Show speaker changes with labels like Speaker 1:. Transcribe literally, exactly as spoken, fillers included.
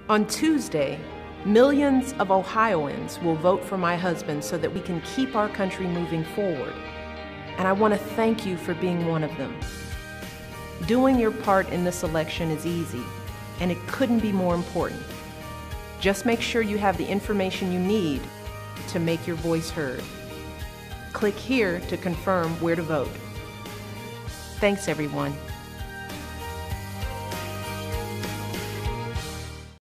Speaker 1: On Tuesday, millions of Ohioans will vote for my husband so that we can keep our country moving forward. And I want to thank you for being one of them. Doing your part in this election is easy, and it couldn't be more important. Just make sure you have the information you need to make your voice heard. Click here to confirm where to vote. Thanks, everyone.